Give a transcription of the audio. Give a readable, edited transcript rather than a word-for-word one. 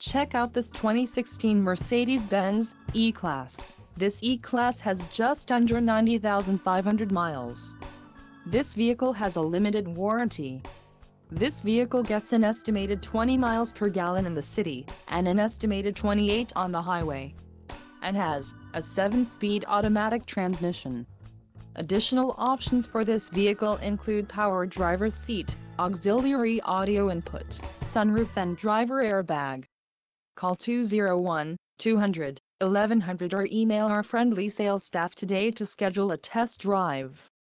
Check out this 2016 Mercedes-Benz E-Class. This E-Class has just under 90,500 miles. This vehicle has a limited warranty. This vehicle gets an estimated 20 miles per gallon in the city, and an estimated 28 on the highway, and has a 7-speed automatic transmission. Additional options for this vehicle include power driver's seat, auxiliary audio input, sunroof and driver airbag. Call 201-200-1100 or email our friendly sales staff today to schedule a test drive.